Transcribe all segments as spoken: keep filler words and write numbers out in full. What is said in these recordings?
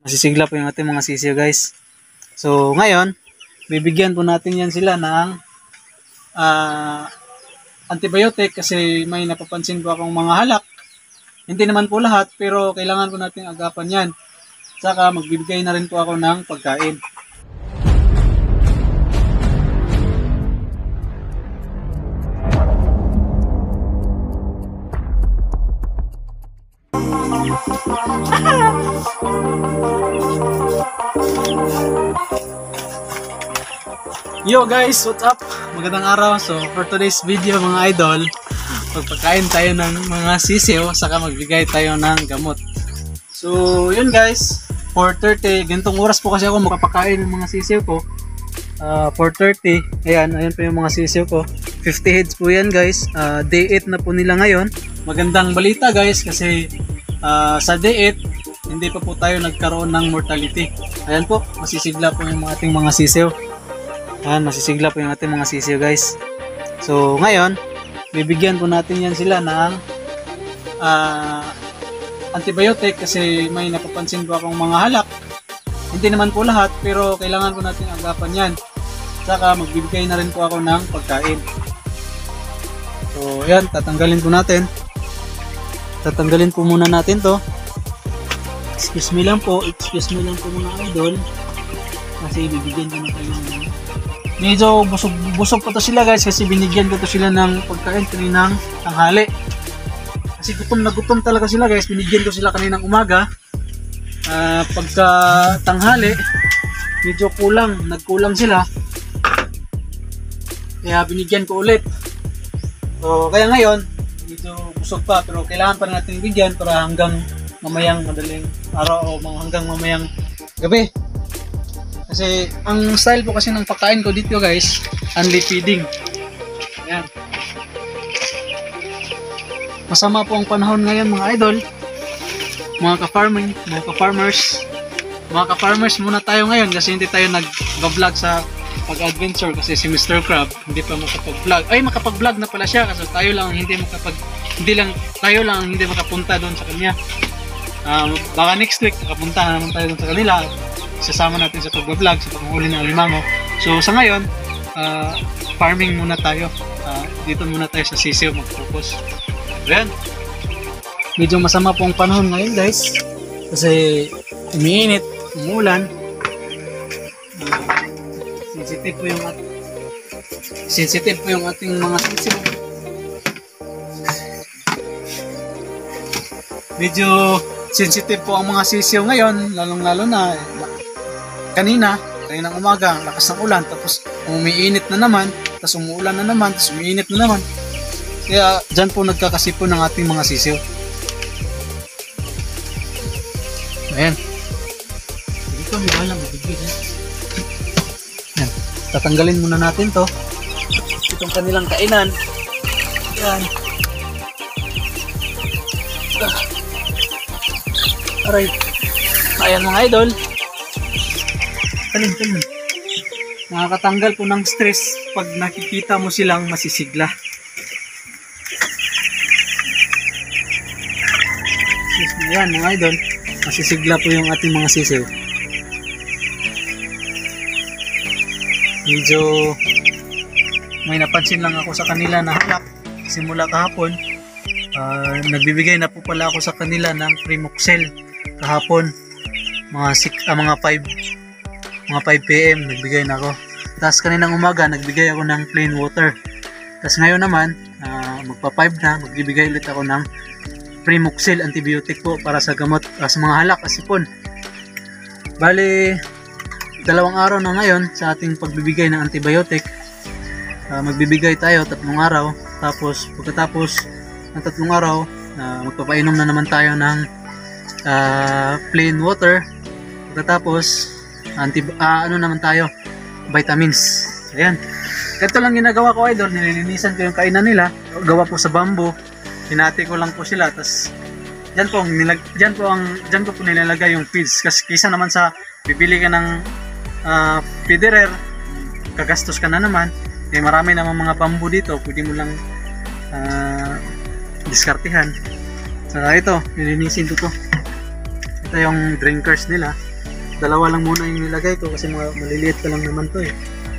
Masisigla po yung ating mga sisiyo guys. So ngayon, bibigyan po natin yan sila ng uh, antibiotic kasi may napapansin po akong mga halak. Hindi naman po lahat pero kailangan po natin agapan yan. Saka magbibigay na rin po ako ng pagkain. Yo guys, what's up? Magandang araw. So for today's video mga idol, magpakain tayo ng mga sisiyo saka magbigay tayo ng gamot. So yun guys, four thirty, ganitong oras po kasi ako makapakain ng mga sisiyo ko. uh, four thirty, ayan, ayan po yung mga sisiyo ko. Fifty heads po yan guys. uh, Day eight na po nila ngayon. Magandang balita guys kasi uh, sa day eight hindi pa po tayo nagkaroon ng mortality. Ayan po, masisigla po yung ating mga sisiyo. Ayan, masisigla po yung ating mga sisiyo guys. So ngayon, bibigyan po natin yan sila ng uh, antibiotic kasi may napapansin po akong mga halak. Hindi naman po lahat pero kailangan po natin agapan yan. Saka magbibigay na rin po ako ng pagkain. So yan, tatanggalin po natin. Tatanggalin po muna natin to. Excuse me lang po, excuse me lang po mga idol. Kasi bibigyan ko na kayo ng medyo busog, busog pa to sila guys kasi binigyan ko to sila ng pagkain kaninang tanghali. Kasi gutom na gutom talaga sila guys. Binigyan ko sila kaninang umaga. Uh, pagka tanghali, medyo kulang, nagkulang sila. Kaya binigyan ko ulit. So kaya ngayon, medyo busog pa pero kailangan pa natin bigyan para hanggang mamayang madaling araw o hanggang mamayang gabi. Kasi ang style po kasi ng pagkain ko dito guys, only feeding. Ayan. Masama po ang panahon ngayon mga idol. Mga ka-farming, mga ka-farmers. Mga ka-farmers muna tayo ngayon kasi hindi tayo nag-vlog sa pag-adventure kasi si Mister Crab hindi pa makapag-vlog. Ay, makapag-vlog na pala siya kasi tayo lang hindi makapag hindi lang tayo lang hindi makapunta doon sa kanya. Um, baka next week makapunta na naman tayo doon sa kanila. Sasama natin sa pag-vlog sa panghuli ng alimango. So sa ngayon, uh, farming muna tayo. Uh, dito muna tayo sa sisiyo mag-focus. Ayan. Medyo masama po ang panahon ngayon guys. Kasi umiinit, umuulan. Uh, sensitive po yung ating sensitive po yung ating mga sisiyo. Medyo sensitive po ang mga sisiyo ngayon, lalong-lalo na kanina, kaninang umaga, ang lakas ng ulan, tapos umiinit na naman, tapos umuulan na naman, tapos umiinit na naman. Kaya dyan po nagkakasipon ng ating mga sisiyo. Ayan. Dito may balang mabigil. Ayan. Tatanggalin muna natin to. Itong kanilang kainan. Ayan. Aray. Ayan mga idol. Talim, talim. Nakakatanggal po ng stress pag nakikita mo silang masisigla. Ayan mga idol, masisigla po yung ating mga sisiyo. Medyo may napansin lang ako sa kanila na halak simula kahapon. Uh, nagbibigay na po pala ako sa kanila ng Primoxel kahapon mga six, ah, mga five mga five p m nagbigay na ako. Tapos kaninang umaga nagbigay ako ng plain water. Tapos ngayon naman uh, magpa five na, magbibigay ulit ako ng Primoxel antibiotic po para sa gamot uh, sa mga halak at sipon. Bali dalawang araw na ngayon sa ating pagbibigay ng antibiotic. Uh, magbibigay tayo tatlong araw, tapos pagkatapos ng tatlong araw uh, magpapainom na naman tayo ng uh, plain water. Pagkatapos anti uh, ano naman tayo, vitamins. Ayan. Ito lang ginagawa ko idol, nililinisan ko yung kainan nila. Gawa po sa bamboo. Hinati ko lang po sila. Tapos diyan po ang nilag diyan po ang diyan ko po nilalagay yung feeds kasi kisa naman sa bibili ka ng uh, feederer, kagastos ka na naman. Eh marami namang mga bamboo dito, pwede mo lang uh, diskartehan. So ito, nilinisin ko to. Ito yung drinkers nila. dalawa lang muna yung nilagay ko kasi mga maliliit pa lang naman to eh.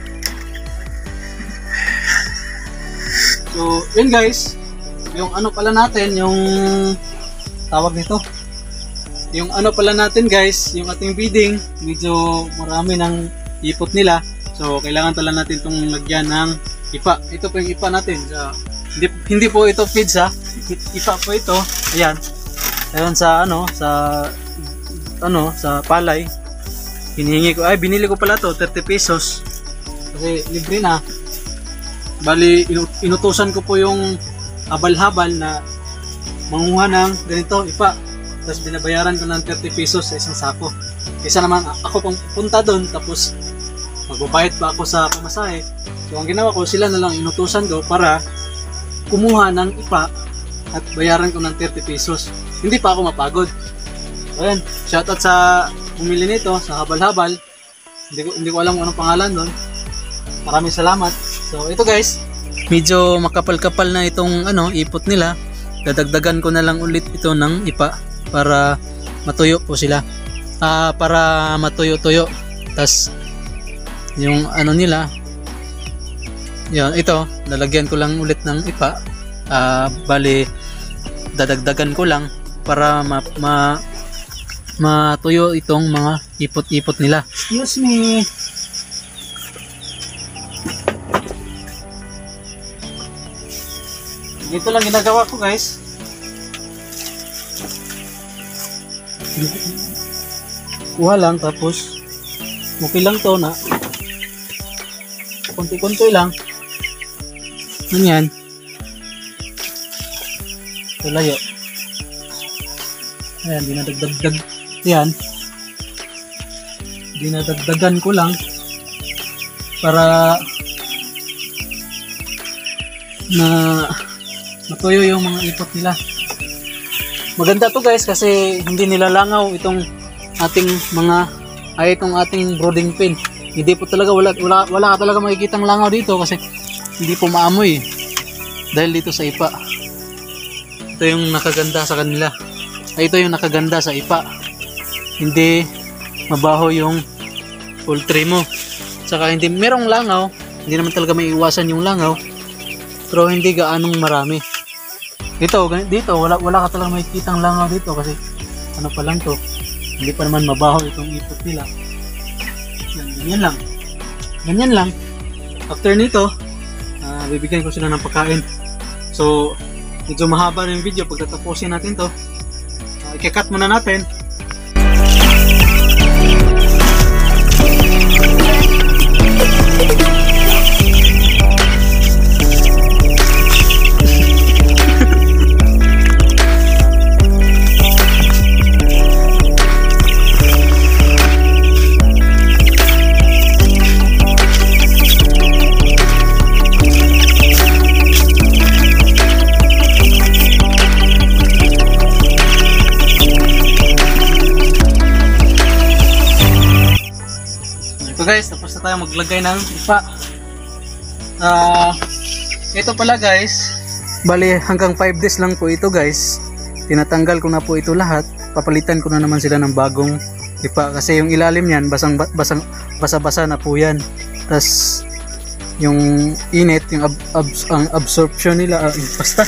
So, yun guys, yung ano pala natin, yung tawag nito, yung ano pala natin guys, yung ating feeding, medyo marami ng ipot nila. So, kailangan pala natin itong lagyan ng ipa. Ito po yung ipa natin. So, hindi, hindi po ito feeds ha. Ipa po ito. Ayan. Ayan sa ano, sa ano, sa palay. Hinihingi ko, ay binili ko pala to thirty pesos. Kasi libre na. Bali, inutusan ko po yung habal-habal na manguha ng ganito, ipa. Tapos binabayaran ko ng thirty pesos sa isang sako. Kaysa naman ako pang punta doon, tapos magbabayad pa ako sa pamasahe. So ang ginawa ko, sila na lang inutusan ko para kumuha ng ipa at bayaran ko ng thirty pesos. Hindi pa ako mapagod. So ayan, shoutout sa bumili nito, sa habal-habal. Hindi ko, hindi ko alam kung anong pangalan doon. Maraming salamat. So ito guys, medyo makapal-kapal na itong ano, ipot nila. Dadagdagan ko na lang ulit ito ng ipa para matuyo po sila. Ah, para matuyo-tuyo. Tas yung ano nila, yan, ito, lalagyan ko lang ulit ng ipa. Ah, bali dadagdagan ko lang para ma, ma matuyo itong mga ipot-ipot nila. Excuse me. Dito lang ginagawa ko guys. Kuha lang tapos okay lang to na konti-konti lang. Ganyan. Tulayo. Ayan, dinadagdag. Ayan. Dinadagdagan ko lang para na matuyo yung mga ipot nila. Maganda to guys kasi hindi nilalangaw itong ating mga ay itong ating brooding pen. Hindi po talaga wala wala, wala ka talaga makikitang langaw dito kasi hindi po maamoy dahil dito sa ipa. Ito yung nakaganda sa kanila. Ay ito yung nakaganda sa ipa. Hindi mabaho yung poultry mo. Saka hindi merong langaw, hindi naman talaga may iwasan yung langaw. Pero hindi gaanong marami. Dito, dito wala wala ka talaga makikitang langaw dito kasi ano pa lang to. Hindi pa naman mabaho itong ipot nila. Yan, ganyan lang. Ganyan lang. After nito, uh, bibigyan ko sila ng pagkain. So, medyo mahaba na yung video. Pagtatapusin natin to, uh, i-cut muna natin. So guys, tapos na tayo maglagay ng ipa. Uh, ito pala guys, bali hanggang five days lang po ito guys. Tinatanggal ko na po ito lahat. Papalitan ko na naman sila ng bagong ipa kasi yung ilalim niyan basang basang basa-basa na po yan. Tas yung init, yung ab, ab, ang absorption nila, uh, basta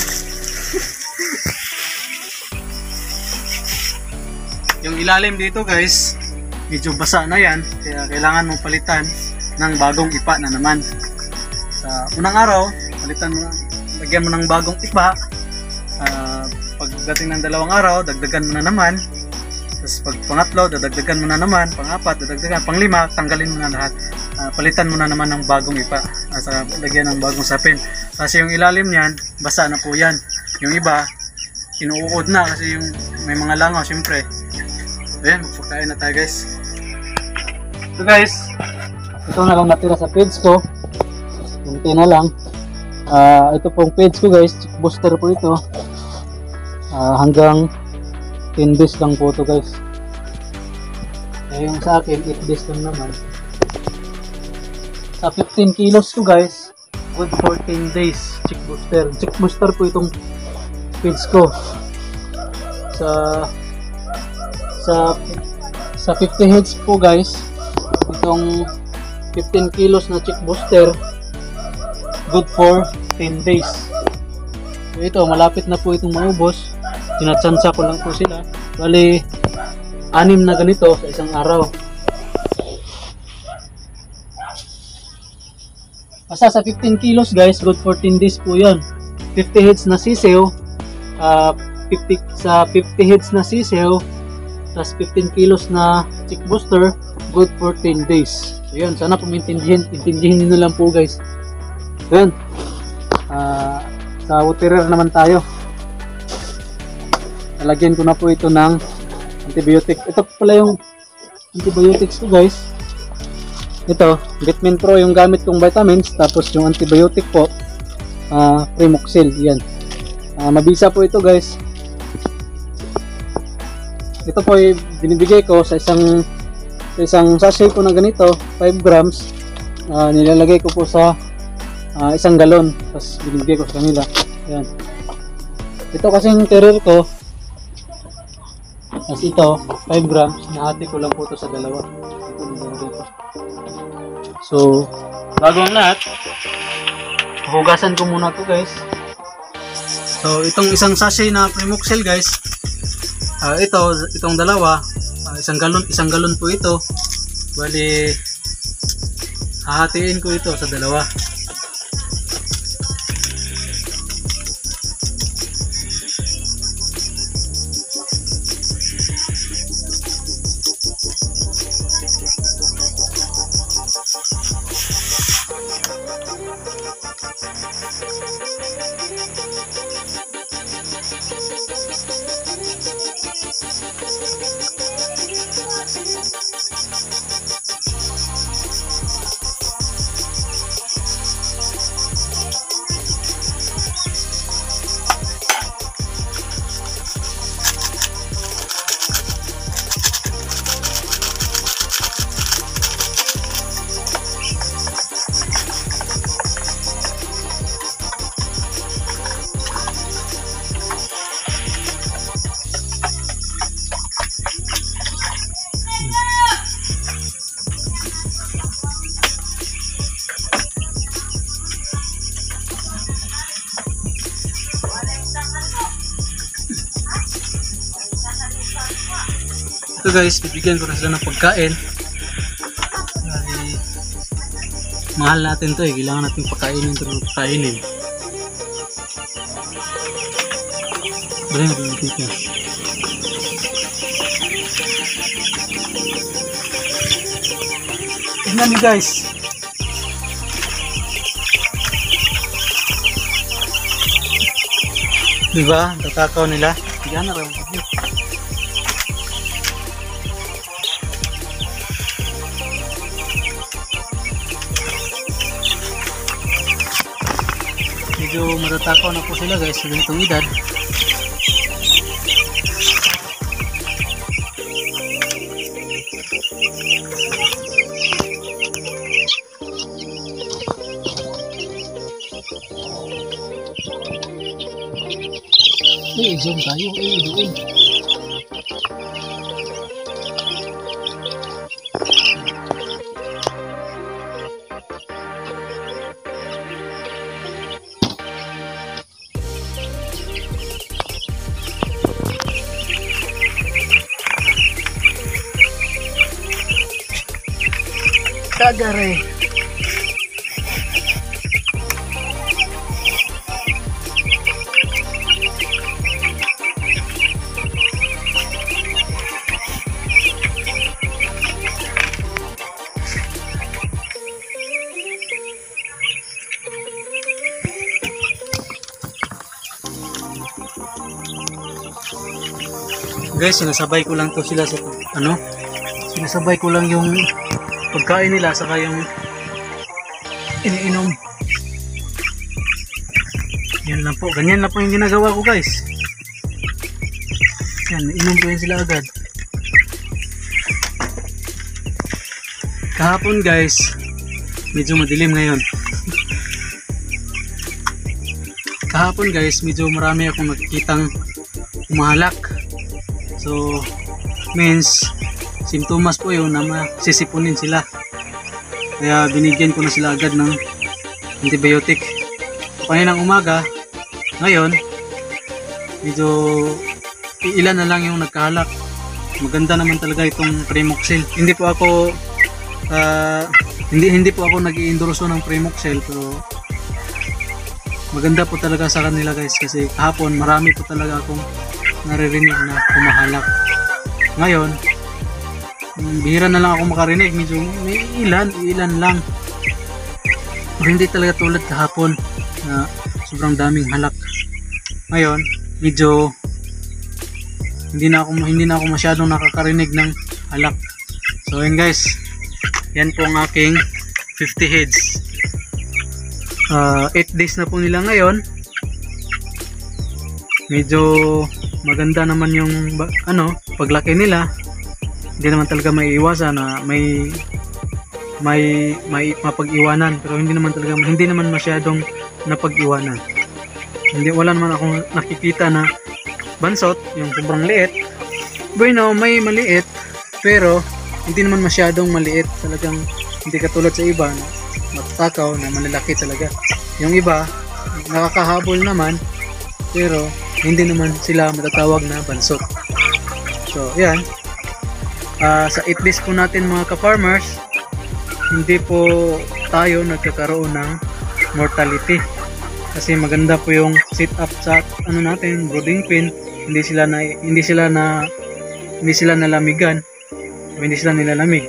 yung ilalim dito guys medyo basa na yan, kaya kailangan mong palitan ng bagong ipa na naman. Sa unang araw, palitan mo, lagyan mo ng bagong ipa. Uh, pagdating ng dalawang araw, dagdagan mo na naman. Tapos pag pangatlo, dadagdagan mo na naman. Pangapat, dadagdagan. Panglima, tanggalin mo na lahat. Uh, palitan mo na naman ng bagong ipa. Uh, sa lagyan ng bagong sapin. Kasi yung ilalim niyan, basa na po yan. Yung iba, inuukod na kasi yung may mga langaw, syempre. Ayan, magpakain na tayo guys. So guys, ito na lang natira sa page ko. Kunti na lang. Uh, ito pong page ko guys, chick booster po ito. Uh, hanggang ten days lang po ito guys. Kaya yung sa akin, eight days lang naman. Sa fifteen kilos ko guys, good fourteen days chick booster. Chick booster po itong page ko. Sa sa sa fifty heads po guys, itong fifteen kilos na chick booster, good for ten days. So ito, malapit na po itong maubos. Sinatsansa ko lang po sila. Bali, anim na ganito sa isang araw. Basta sa fifteen kilos guys, good for ten days po yan. fifty heads na sisiw, uh, fifty, sa fifty heads na sisiw, plus fifteen kilos na chick booster, good for ten days. So yun, sana po maintindihin, intindihin nyo lang po guys. So yun, uh, sa waterer naman tayo. Nalagyan ko na po ito ng antibiotic. Ito pala yung antibiotics ko guys. Ito, Vitamin Pro yung gamit kong vitamins, tapos yung antibiotic po, uh, Primoxil, yan. Uh, mabisa po ito guys. Ito po ay binibigay ko sa isang sa isang sachet ko na ganito, five grams. Uh, nilalagay ko po sa uh, isang galon, tapos binibigay ko sa kanila. Yan. Ito kasing carrier ko, tapos ito, five grams, nahati ko lang po ito sa dalawa. Ito, dito. So, bago ang lahat, hugasan ko muna to guys. So, itong isang sachet na Primoxil guys, uh, ito, itong dalawa, uh, isang galon, isang galon po ito. Bali, hahatiin ko ito sa dalawa. Ito guys, bibigyan ko na sila ng pagkain. Dali, mahal natin to eh, kailangan natin pakainin ito ng pakainin. Balik na bibigyan ka. Tignan niyo guys. Diba? Tatakaw nila. Yan na rin. Medyo matatakaw na po sila guys sa ganitong edad. Eh, zoom tayo. Eh, doon. Kagare. Guys, sinasabay ko lang to sila sa ano? Sinasabay ko lang yung pagkain nila saka yung iniinom. Yan lang po, ganyan lang po yung ginagawa ko guys. Yan, inom po yan sila agad. Kahapon guys, medyo madilim ngayon. Kahapon guys, medyo marami akong nakikitang umahalak. So, means simptomas po yun na masisipunin sila. Kaya binigyan ko na sila agad ng antibiotic. Kaninang umaga, ngayon, medyo ilan na lang yung nagkahalak. Maganda naman talaga itong Primoxil. Hindi po ako uh, hindi hindi po ako nag-iendorso ng Primoxil, pero maganda po talaga sa kanila guys, kasi kahapon marami po talaga akong naririnig na kumahalak. Ngayon, bihira na lang ako makarinig, medyo may ilan, ilan lang. Pero hindi talaga tulad kahapon na sobrang daming halak. Ngayon, medyo hindi na ako hindi na ako masyadong nakakarinig ng halak. So yun guys, yan po ang aking fifty heads. Uh, eight days na po nila ngayon. Medyo maganda naman yung ano, paglaki nila. Hindi naman talaga may iwasan na may may may mapag-iwanan, pero hindi naman talaga hindi naman masyadong napag-iwanan. Hindi wala naman akong nakikita na bansot, yung sobrang liit. Bueno, may maliit, pero hindi naman masyadong maliit. Talagang hindi katulad sa iba na matakaw na malalaki talaga. Yung iba, nakakahabol naman, pero hindi naman sila matatawag na bansot. So, yan. Uh, sa eight days po natin mga ka-farmers, hindi po tayo nagkakaroon ng mortality. Kasi maganda po yung sit up sa ano natin, brooding pen. Hindi sila na hindi sila na hindi sila nalamigan o hindi sila nilalamig.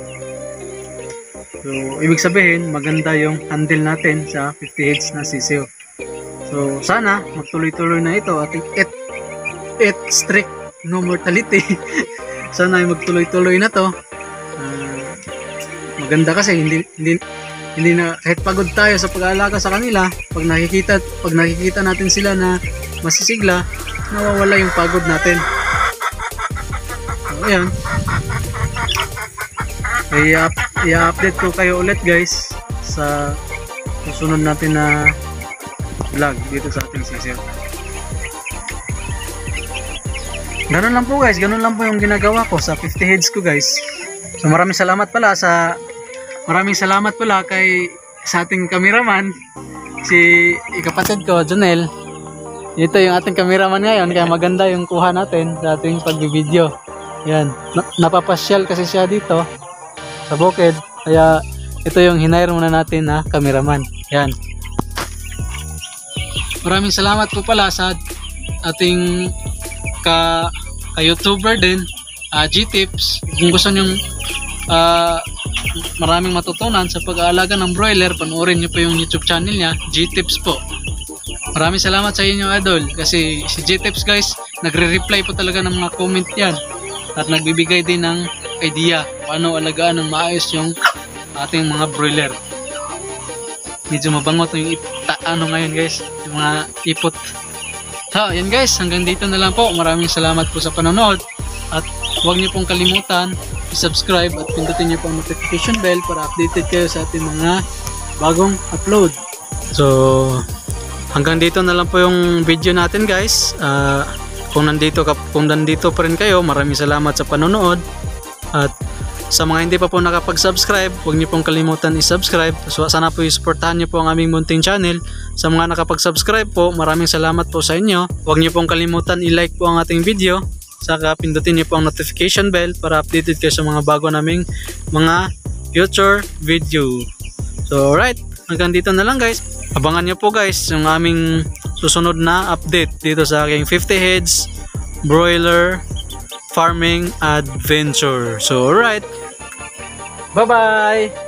So ibig sabihin maganda yung handle natin sa fifty heads na sisiw. So sana magtuloy-tuloy na ito ating eight eight strict no mortality. Sana ay magtuloy-tuloy na to. Uh, maganda kasi hindi hindi hindi na kahit pagod tayo sa pag-aalaga sa kanila, pag nakikita pag nakikita natin sila na masisigla, nawawala yung pagod natin. So, ayan. I-update ko kayo ulit guys sa susunod natin na vlog dito sa ating sisiw. Ganun lang po guys, ganun lang po yung ginagawa ko sa fifty heads ko guys. So maraming salamat pala sa maraming salamat pala kay sa ating cameraman, si kapatid ko, Jonel. Ito yung ating cameraman ngayon, kaya maganda yung kuha natin sa ating pagbibideo. Yan, Na napapasyal kasi siya dito sa bukid, kaya ito yung hinire muna natin na cameraman. Yan. Maraming salamat po pala sa ating ka, ka YouTuber din, uh, G-Tips. Kung gusto nyo uh, maraming matutunan sa pag-aalaga ng broiler, panoorin nyo po yung YouTube channel niya, G-Tips po. Maraming salamat sa inyo idol, kasi si G-Tips guys, nagre-reply po talaga ng mga comment yan at nagbibigay din ng idea paano alagaan ng maayos yung ating mga broiler. Medyo mabangot yung ipta, ano ngayon guys, yung mga ipot. So yan guys, hanggang dito na lang po. Maraming salamat po sa panonood at huwag niyo pong kalimutan i-subscribe at pindutin niyo po ang notification bell para updated kayo sa ating mga bagong upload. So hanggang dito na lang po yung video natin guys. Uh, kung nandito ka, kung nandito pa rin kayo, maraming salamat sa panonood. At sa mga hindi pa po nakapag-subscribe, huwag niyo pong kalimutan i-subscribe. So sana po i-supportahan niyo po ang aming munting channel. Sa mga nakapag-subscribe po, maraming salamat po sa inyo. Huwag niyo pong kalimutan i-like po ang ating video. Saka pindutin niyo po ang notification bell para updated kayo sa mga bago naming mga future video. So alright, hanggang dito na lang guys. Abangan nyo po guys yung aming susunod na update dito sa aking fifty heads broiler farming adventure. So alright, bye bye!